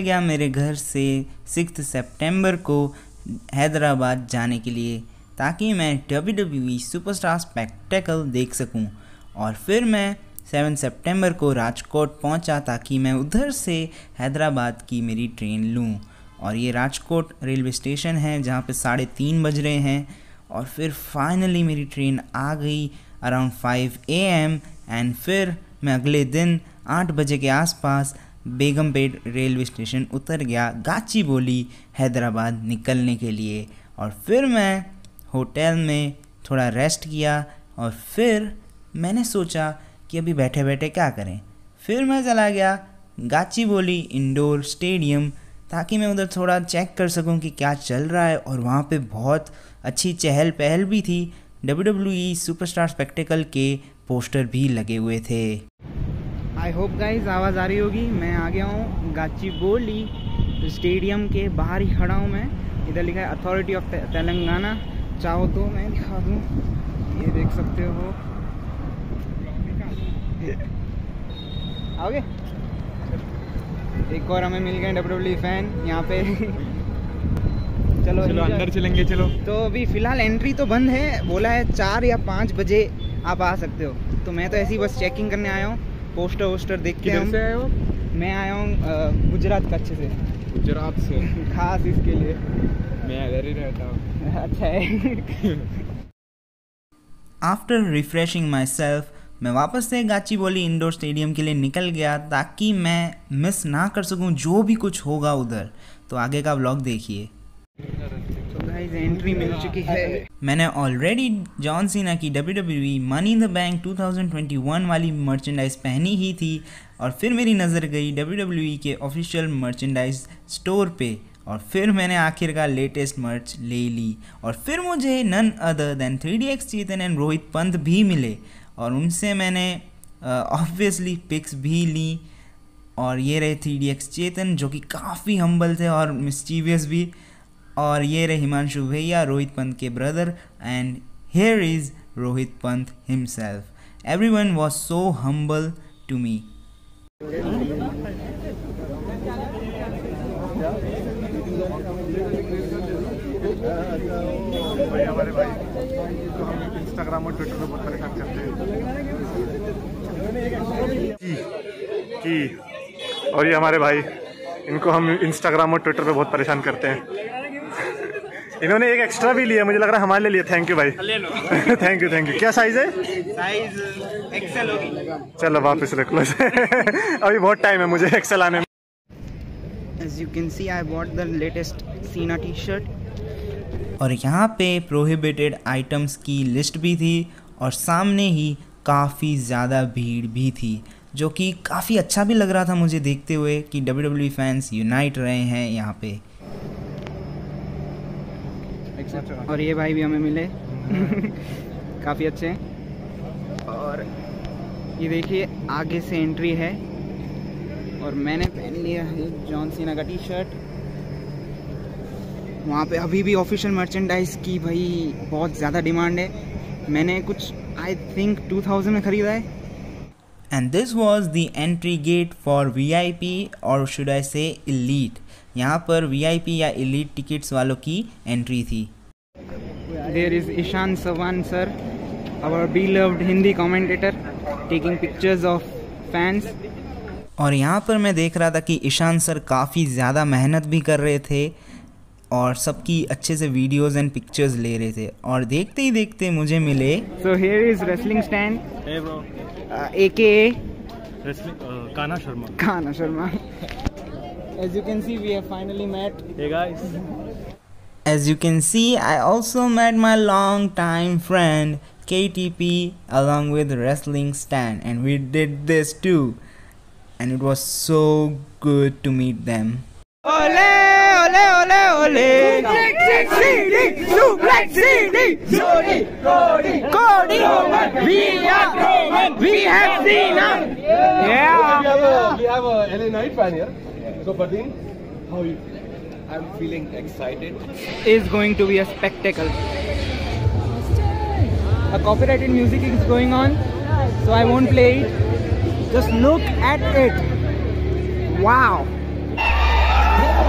गया मेरे घर से 6 सितंबर को हैदराबाद जाने के लिए, ताकि मैं WWE सुपरस्टार स्पेक्टेकल देख सकूं। और फिर मैं 7 सितंबर को राजकोट पहुंचा ताकि मैं उधर से हैदराबाद की मेरी ट्रेन लूं। और ये राजकोट रेलवे स्टेशन है जहां पे 3:30 बज रहे हैं। और फिर फाइनली मेरी ट्रेन आ गई अराउंड 5 AM एंड फिर मैं अगले दिन 8 बजे के आसपास बेगमपेट रेलवे स्टेशन उतर गया गाचीबोली हैदराबाद निकलने के लिए। और फिर मैं होटल में थोड़ा रेस्ट किया और फिर मैंने सोचा कि अभी बैठे बैठे क्या करें। फिर मैं चला गया गाचीबोली इंडोर स्टेडियम ताकि मैं उधर थोड़ा चेक कर सकूं कि क्या चल रहा है। और वहाँ पे बहुत अच्छी चहल पहल भी थी, WWE सुपरस्टार स्पेक्टेकल के पोस्टर भी लगे हुए थे। आई होप गाइज आवाज़ आ रही होगी। मैं आ गया हूँ गाचीबोली स्टेडियम के बाहर ही खड़ा हूँ मैं। इधर लिखा है अथॉरिटी ऑफ तेलंगाना। चाहो तो मैं दिखा दूँ, ये देख सकते हो। आओगे? एक और हमें मिल गए WWE फैन यहाँ पे। चलो अंदर चलेंगे। चलो तो अभी फ़िलहाल एंट्री तो बंद है, बोला है 4 या 5 बजे आप आ सकते हो। तो मैं तो ऐसी बस चेकिंग करने आया हूँ, पोस्टर वोस्टर देख के। किधर से आए हो? मैं आया हूँ गुजरात कच्छ से। गुजरात से? खास इसके लिए। मैं इधर ही रहता हूँ। अच्छा है। आफ्टर रिफ्रेशिंग माई सेल्फ मैं वापस से गाचीबोली इंडोर स्टेडियम के लिए निकल गया ताकि मैं मिस ना कर सकूं जो भी कुछ होगा उधर। तो आगे का व्लॉग देखिए। तो गाइस एंट्री मिल चुकी है। मैंने ऑलरेडी जॉन सीना की WWE money in the bank 2021 वाली मर्चेंडाइज पहनी ही थी। और फिर मेरी नज़र गई WWE के ऑफिशियल मर्चेंडाइज स्टोर पे और फिर मैंने आखिरकार लेटेस्ट मर्च ले ली। और फिर मुझे none other than 3DX Chetan and Rohit Pant भी मिले और उनसे मैंने ऑब्वियसली पिक्स भी ली। और ये रहे 3DX चेतन जो कि काफ़ी हम्बल थे और मिस्चीवियस भी। और ये रहे हिमांशु भैया, रोहित पंत के brother, and here is Rohit Pant himself. Everyone was so humble to me. भाई हमारे भाई तो हम इंस्टाग्राम और ट्विटर पे बहुत परेशान करते हैं और ये हमारे भाई, इनको हम इंस्टाग्राम और ट्विटर पे बहुत परेशान करते हैं। इन्होंने एक एक्स्ट्रा भी लिया, मुझे लग रहा है हमारे लिए लिया। थैंक यू भाई, ले लो। Thank you. क्या साइज है? साइज एक्सेल होगी। चलो वापस रख लो। अभी बहुत टाइम है मुझे एक्सेल आने में। As you can see, I bought the latest Cena t-shirt. और यहाँ पे प्रोहिबिटेड आइटम्स की लिस्ट भी थी और सामने ही काफ़ी ज़्यादा भीड़ भी थी, जो कि काफ़ी अच्छा भी लग रहा था मुझे देखते हुए कि WWE फैंस यूनाइट रहे हैं यहाँ पे। और ये भाई भी हमें मिले। काफ़ी अच्छे हैं। और ये देखिए आगे से एंट्री है और मैंने पहन लिया है जॉन सीना का टी-शर्ट। वहाँ पे अभी भी ऑफिशियल मर्चेंडाइज की भाई बहुत ज़्यादा डिमांड है। मैंने कुछ आई थिंक 2000 में ख़रीदा है। And this was the entry gate for VIP और शुड आई से एलीट। यहाँ पर VIP या एलीट टिकट्स वालों की एंट्री थी। There is Ishan Sawan sir, our beloved Hindi commentator, taking pictures of fans. और यहाँ पर मैं देख रहा था कि ईशान सर काफ़ी ज़्यादा मेहनत भी कर रहे थे और सबकी अच्छे से वीडियोस एंड पिक्चर्स ले रहे थे। और देखते ही देखते मुझे मिले। So here is wrestling stand, AKA Kanha Sharma. As you can see, we have finally met. Hey guys. As you can see, I also met my long time friend KTP along with Wrestling Stand, and we did this too. And it was so good to meet them. Ole, ole, ole, ole. Black CD. Cody. We have seen him. Yeah. We have a LA Knight fan here. So Fardeen, how are you? I'm feeling excited. Is going to be a spectacle. A copyrighted music is going on, so I won't play it. Just look at it. Wow.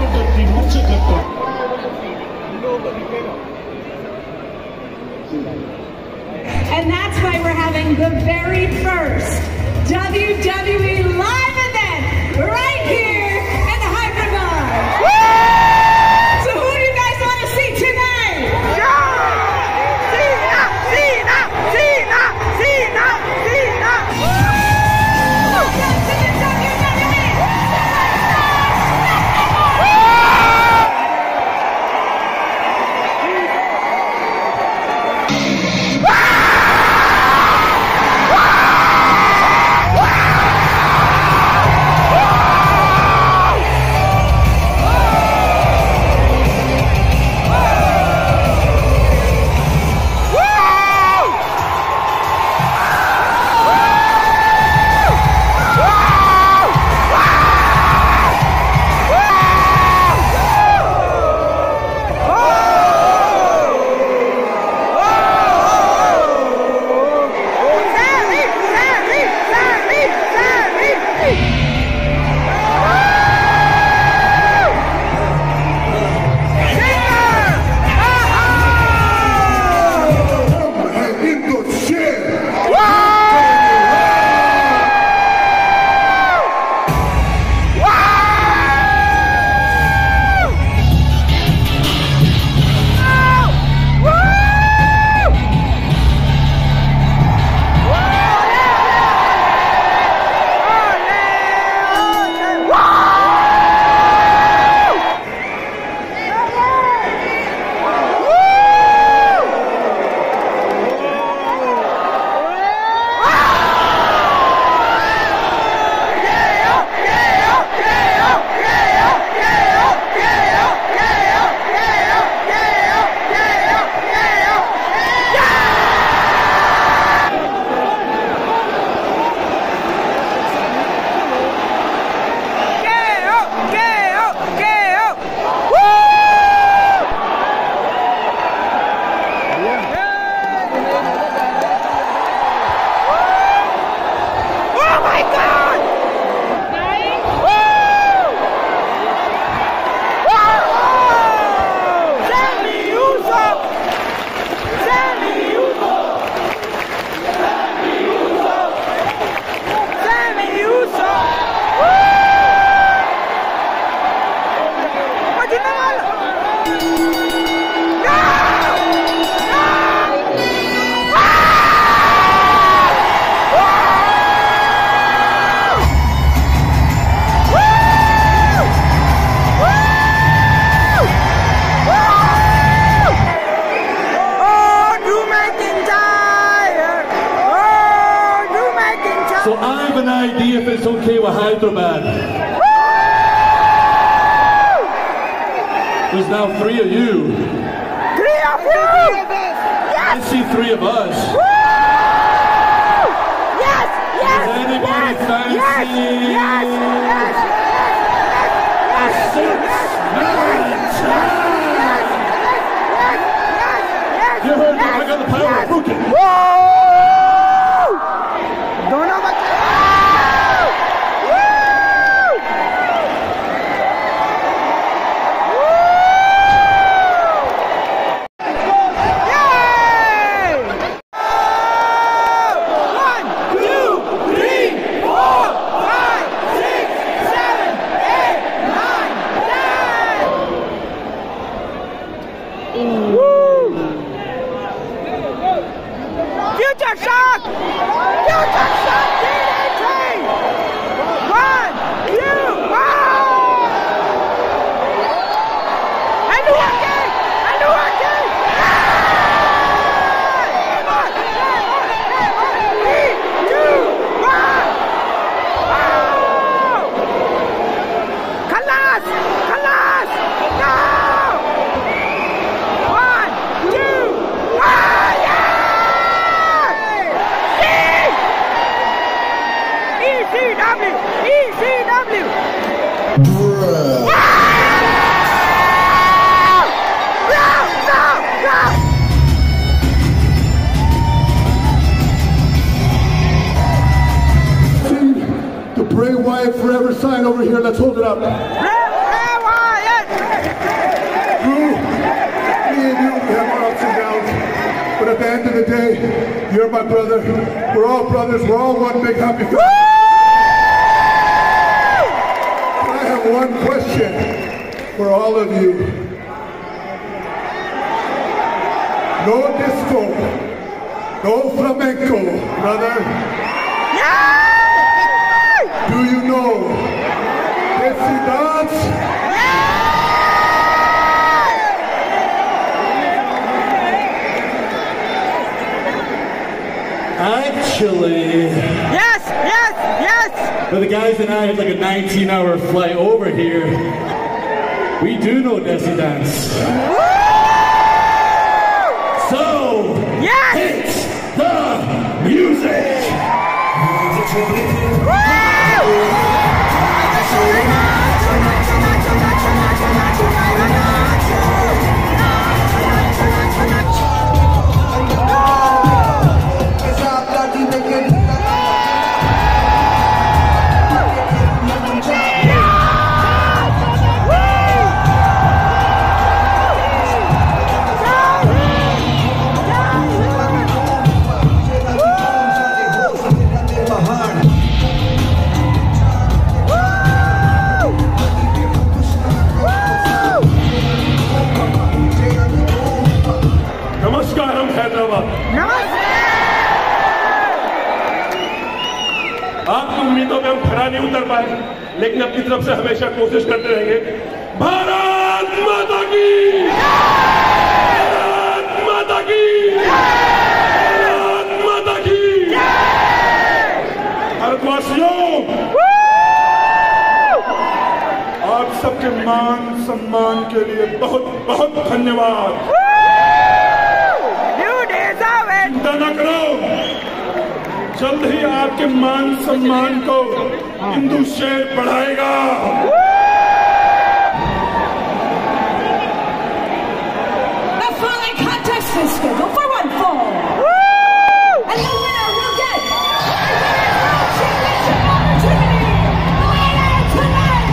And that's why we're having the very first WWE live event right here in the Hyperbar. So who do you guys want to see tonight? Cena! Cena! Cena! Cena! Cena! Welcome to the WWE So I have an idea if it's okay with Hyderabad. There's now 3 of you. 3 of you! Yes! I see 3 of us. Yes! Yes! Does anybody fancy? Yes! Yes! Yes! You heard me, I got the power of Putin. दोनों बच्चे Future Shock! Future Shock DDT! 1, 2, 1! And working! And working! 3, 2, 1! Kalas! Kalas! No! 1, 2, 1! ECW! ECW! The Bray Wyatt Forever sign over here. Let's hold it up. Bray Wyatt! at the end of the day, you're my brother. We're all brothers. We're all one big happy family. I have one question for all of you. No disco, no flamenco, brother. Do you know Desi dance? Actually, Yes! for the guys and I had like a 19-hour flight over here. We do know Desi dance. So, hit the music! आपकी उम्मीदों पे हम खरा नहीं उतर पाए, लेकिन अपनी तरफ से हमेशा कोशिश करते रहेंगे। भारत माता की, भारत माता की, भारत माता की। भारतवासियों, आप सबके मान सम्मान के लिए बहुत बहुत धन्यवाद। चिंता न करो, जल्द ही आपके मान सम्मान को हिंदू शेर बढ़ाएगा। The following contest is scheduled for one fall. And the winner will get a World Championship opportunity later tonight.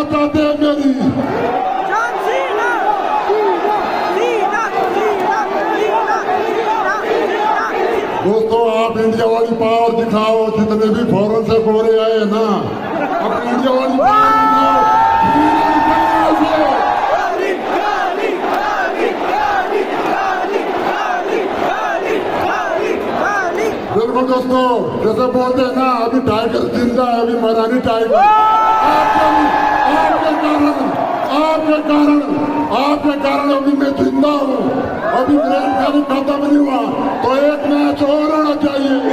बात चाहते हैं मेरी? दोस्तों, आप इंडिया वाली पावर दिखाओ। जितने भी फॉरेन से गोरे आए हैं ना, अपनी इंडिया वाली पावर दिखाओ। बिल्कुल दोस्तों, जैसे बोलते हैं ना, अभी टाइगर जिंदा है, अभी मरा नहीं टाइगर। आपके कारण अभी मैं जिंदा हूँ। अभी ग्रैंड फाइनल खत्म नहीं हुआ, तो एक मैच और होना चाहिए।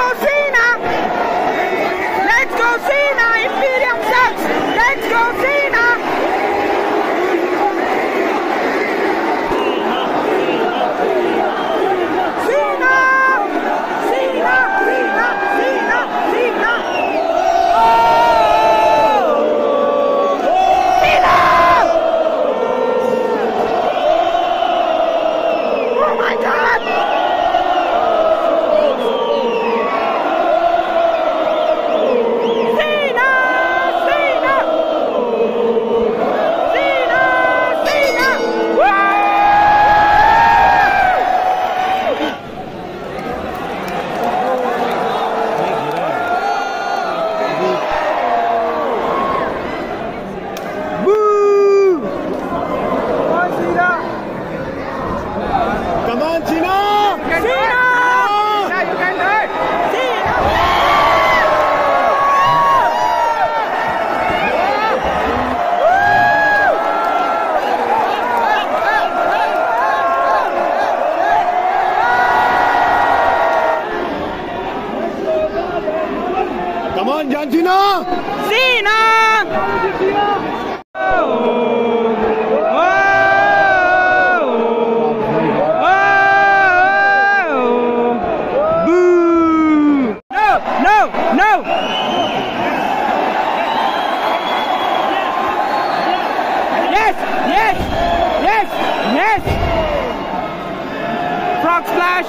go Cena! Let's go Cena! Imperium sucks! Let's go Cena! Come on, John Cena! Cena! Frog splash!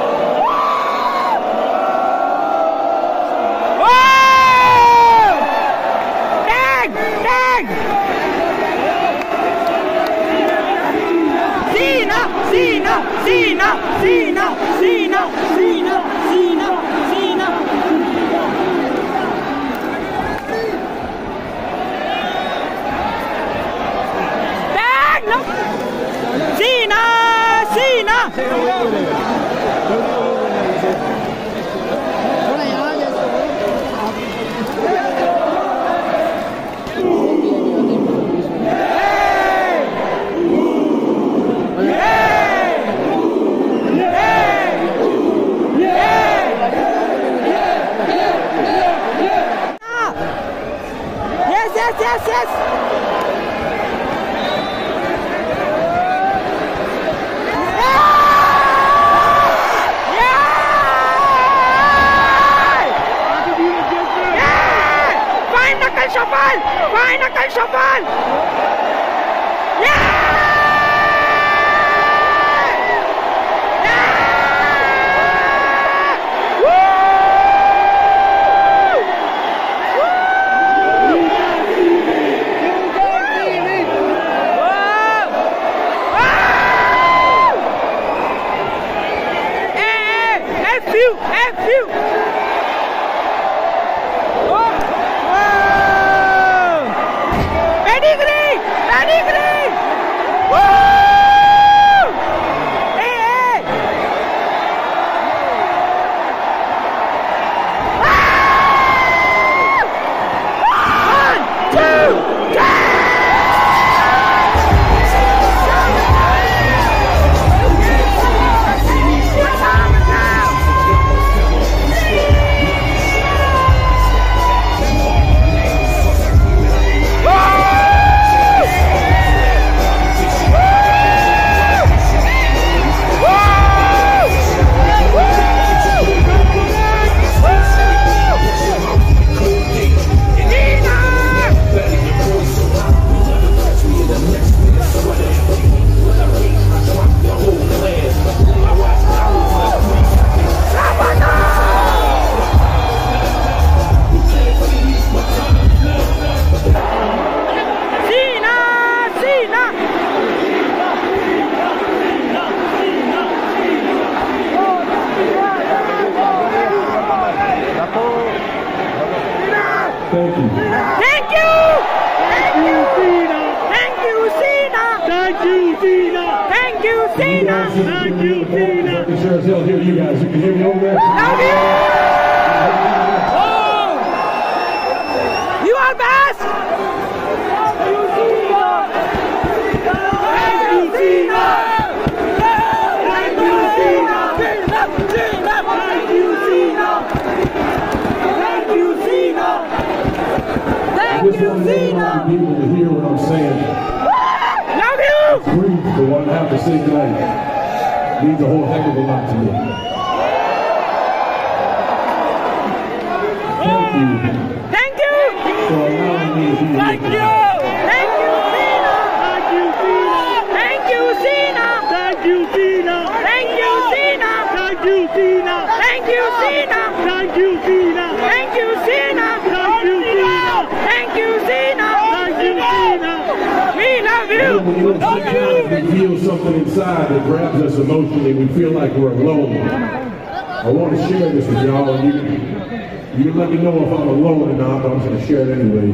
Tag! Tag! Cena! Cena! Cena! Cena! Cena! Cena! Cena! Cena! Tag! No! Cena! Cena! Yes! Final shuffle! Yeah! F you! Pedigree! Woo! Hey! One, two, Thank you. Thank you! Thank you, Cena! Thank you, Cena! Thank you, Cena! Thank you, Cena! Thank you, Cena! Sure as hell hear you guys. You can hear me over there? Love you! Oh! You are best! Thank you, Cena! Thank you, Cena! Thank you, Cena! Thank you, Cena! just want everybody people to hear what I'm saying. Love you! It's brief, but what I have to say tonight means a whole heck of a lot to me. Thank you. Thank you! For allowing me to be here. Thank you! Thank you, Cena! Thank you, Cena! Thank you, Cena! Thank you, Cena! Thank you, Cena! Thank you, Cena! Thank you, Cena! Thank you, Cena! Thank you, Cena! Thank you, Cena! Thank you, Cena! Thank you, Cena! We love you! We feel something inside that grabs us emotionally. We feel like we're alone. I want to share this with y'all. You can let me know if I'm alone or not, but I'm going to share it anyway.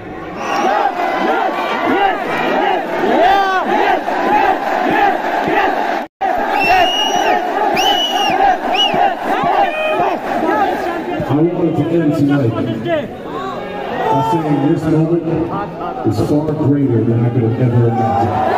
I wanted to end tonight by saying this moment is far greater than I could have ever imagined.